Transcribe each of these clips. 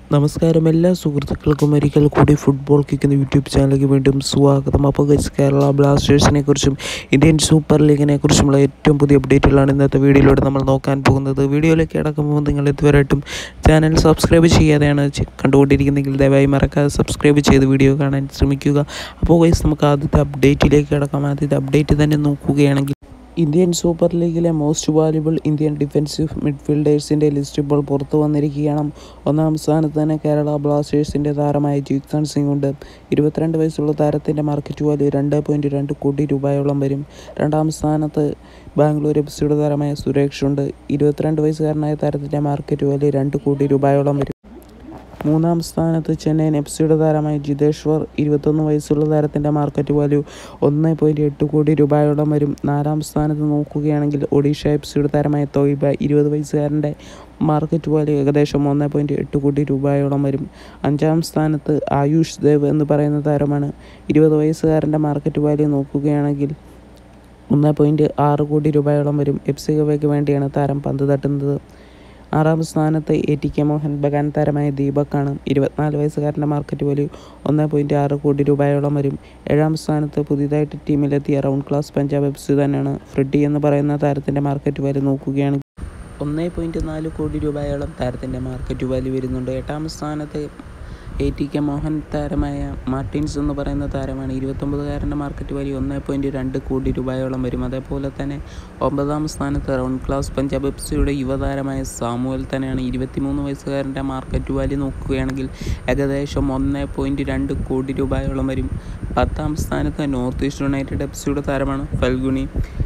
നമസ്കാരം എല്ലാ സുഹൃത്തുക്കൾക്കും ഒരിക്കൽ കൂടി ഫുട്ബോൾ കിക്ക് എന്ന യൂട്യൂബ് ചാനലിലേക്ക് വീണ്ടും സ്വാഗതം. അപ്പോൾ കേരള ബ്ലാസ്റ്റേഴ്സിനെ കുറിച്ചും ഇന്ത്യൻ സൂപ്പർ ലീഗിനെ കുറിച്ചുമുള്ള ഏറ്റവും പുതിയ അപ്ഡേറ്റുകളാണ് ഇന്നത്തെ വീഡിയോയിലൂടെ നമ്മൾ നോക്കാൻ പോകുന്നത്. വീഡിയോയിലേക്ക് കിടക്കുമ്പോൾ നിങ്ങൾ ഇതുവരെയായിട്ടും ചാനൽ സബ്സ്ക്രൈബ് ചെയ്യാതെയാണ് കണ്ടുകൊണ്ടിരിക്കുന്നതെങ്കിൽ ദയവായി മറക്കാതെ സബ്സ്ക്രൈബ് ചെയ്ത് വീഡിയോ കാണാൻ ശ്രമിക്കുക. അപ്പോൾ നമുക്ക് ആദ്യത്തെ അപ്ഡേറ്റിലേക്ക് കിടക്കാം. ആദ്യത്തെ അപ്ഡേറ്റ് തന്നെ നോക്കുകയാണെങ്കിൽ ഇന്ത്യൻ സൂപ്പർ ലീഗിലെ മോസ്റ്റ് വാല്യുബിൾ ഇന്ത്യൻ ഡിഫൻസീവ് മിഡ്ഫീൽഡേഴ്സിൻ്റെ ലിസ്റ്റ് ഇപ്പോൾ പുറത്തു വന്നിരിക്കുകയാണ്. ഒന്നാം സ്ഥാനത്ത് തന്നെ കേരള ബ്ലാസ്റ്റേഴ്സിൻ്റെ താരമായ ജിക്സൺ സിംഗ് ഉണ്ട്. 22 വയസ്സുള്ള താരത്തിൻ്റെ മാർക്കറ്റ് വാല്യൂ 2.2 കോടി രൂപയോളം വരും. രണ്ടാം സ്ഥാനത്ത് ബാംഗ്ലൂർ എഫ്സിയുടെ താരമായ സുരേഷ് ഉണ്ട്. 22 വയസ്സുകാരനായ താരത്തിൻ്റെ മാർക്കറ്റ് വാല്യൂ 2 കോടി രൂപയോളം വരും. മൂന്നാം സ്ഥാനത്ത് ചെന്നൈയിൻ എഫ്സിയുടെ താരമായ ജിതേശ്വർ 21 വയസ്സുള്ള താരത്തിൻ്റെ മാർക്കറ്റ് വാല്യൂ 1.8 കോടി രൂപയോളം വരും. നാലാം സ്ഥാനത്ത് നോക്കുകയാണെങ്കിൽ ഒഡീഷ എഫ്സിയുടെ താരമായ തോയിബ 20 വയസ്സുകാരൻ്റെ മാർക്കറ്റ് വാല്യൂ ഏകദേശം 1.8 കോടി രൂപയോളം വരും. അഞ്ചാം സ്ഥാനത്ത് ആയുഷ് ദേവ് എന്ന് പറയുന്ന താരമാണ്. 20 വയസ്സുകാരൻ്റെ മാർക്കറ്റ് വാല്യൂ നോക്കുകയാണെങ്കിൽ 1.6 കോടി രൂപയോളം വരും. കെയ്ക്ക് വേണ്ടിയാണ് താരം പന്ത് തട്ടുന്നത്. ആറാം സ്ഥാനത്ത് ATK മോഹൻ ബഗാൻ താരമായ ദീപക്കാണ്. 24 വയസ്സുകാരൻ്റെ മാർക്കറ്റ് വാല്യൂ 1.6 കോടി രൂപയോളം വരും. ഏഴാം സ്ഥാനത്ത് പുതിയതായിട്ട് ടീമിലെത്തിയ റൗണ്ട് ക്ലാസ് പഞ്ചാബ് എഫ്സി തന്നെയാണ്. ഫ്രെഡി എന്ന് പറയുന്ന താരത്തിൻ്റെ മാർക്കറ്റ് വാല്യൂ നോക്കുകയാണെങ്കിൽ 1.4 കോടി രൂപയോളം താരത്തിൻ്റെ മാർക്കറ്റ് വാല്യൂ വരുന്നുണ്ട്. എട്ടാം സ്ഥാനത്ത് ATK മോഹൻ താരമായ മാർട്ടിൻസ് എന്ന് പറയുന്ന താരമാണ്. 29കാരൻ്റെ മാർക്കറ്റ് വാല്യൂ 1.2 കോടി രൂപയോളം വരും. അതേപോലെ തന്നെ 9ാം സ്ഥാനത്ത് റൗണ്ട് ക്ലാസ് പഞ്ചാബ് എഫ്സിയുടെ യുവതാരമായ സാമുവൽ തന്നെയാണ്. 23 വയസ്സുകാരൻ്റെ മാർക്കറ്റ് വാല്യൂ നോക്കുകയാണെങ്കിൽ ഏകദേശം 1.2 കോടി രൂപയോളം വരും. 10ാം സ്ഥാനത്ത് നോർത്ത് ഈസ്റ്റ് യുണൈറ്റഡ് എഫ്സിയുടെ താരമാണ് ഫൽഗുണി.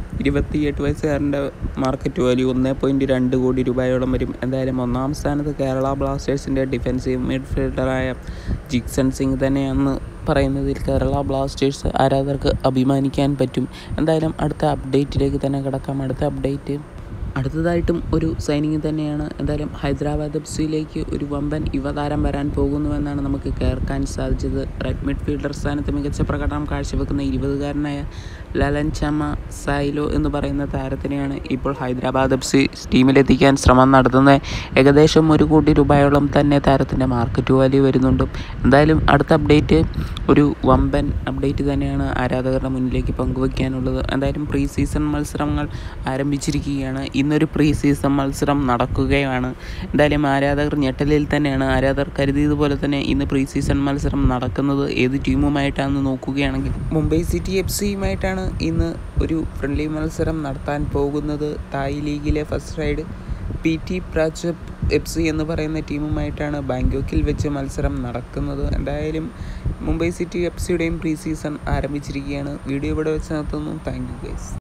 28 വയസ്സുകാരൻ്റെ മാർക്കറ്റ് വാല്യൂ 1.2 കോടി രൂപയോളം വരും. എന്തായാലും ഒന്നാം സ്ഥാനത്ത് കേരള ബ്ലാസ്റ്റേഴ്സിൻ്റെ ഡിഫൻസീവ് മിഡ്ഫീൽഡറായ ജിക്സൺ സിംഗ് തന്നെയാണെന്ന് പറയുന്നതിൽ കേരള ബ്ലാസ്റ്റേഴ്സ് ആരാധകർക്ക് അഭിമാനിക്കാൻ പറ്റും. എന്തായാലും അടുത്ത അപ്ഡേറ്റിലേക്ക് തന്നെ കിടക്കാം. അടുത്തതായിട്ടും ഒരു സൈനിങ് തന്നെയാണ്. എന്തായാലും ഹൈദരാബാദ് എഫ്സിയിലേക്ക് ഒരു വമ്പൻ യുവതാരം വരാൻ പോകുന്നുവെന്നാണ് നമുക്ക് കേൾക്കാൻ സാധിച്ചത്. റൈറ്റ് മിഡ്ഫീൽഡർ സ്ഥാനത്ത് മികച്ച പ്രകടനം കാഴ്ചവെക്കുന്ന 20കാരനായ ലലൻ ചമ സൈലോ എന്ന് പറയുന്ന താരത്തിനെയാണ് ഇപ്പോൾ ഹൈദരാബാദ് എഫ്സി ടീമിലെത്തിക്കാൻ ശ്രമം നടത്തുന്നത്. ഏകദേശം 1 കോടി രൂപയോളം തന്നെ താരത്തിൻ്റെ മാർക്കറ്റ് വാല്യൂ വരുന്നുണ്ട്. എന്തായാലും അടുത്ത അപ്ഡേറ്റ് ഒരു വമ്പൻ അപ്ഡേറ്റ് തന്നെയാണ് ആരാധകരുടെ മുന്നിലേക്ക് പങ്കുവയ്ക്കാനുള്ളത്. എന്തായാലും പ്രീ സീസൺ മത്സരങ്ങൾ ആരംഭിച്ചിരിക്കുകയാണ്. ഇന്നൊരു പ്രീ സീസൺ മത്സരം നടക്കുകയാണ്. എന്തായാലും ആരാധകർ ഞെട്ടലിൽ തന്നെയാണ്. ആരാധകർ കരുതിയതുപോലെ തന്നെ ഇന്ന് പ്രീ സീസൺ മത്സരം നടക്കുന്നത് ഏത് ടീമുമായിട്ടാണെന്ന് നോക്കുകയാണെങ്കിൽ മുംബൈ സിറ്റി എഫ്സിയുമായിട്ടാണ് ഇന്ന് ഒരു ഫ്രണ്ട്ലി മത്സരം നടത്താൻ പോകുന്നത്. തായ് ലീഗിലെ first ride PT Prachuap FC എന്ന് പറയുന്ന ടീമുമായിട്ടാണ് ബാങ്കോക്കിൽ വെച്ച് മത്സരം നടക്കുന്നത്. എന്തായാലും മുംബൈ സിറ്റി എഫ്സിയുടെയും പ്രീ സീസൺ ആരംഭിച്ചിരിക്കുകയാണ്. വീഡിയോ ഇവിടെ വെച്ച് നിർത്തുന്നു. Thank you guys.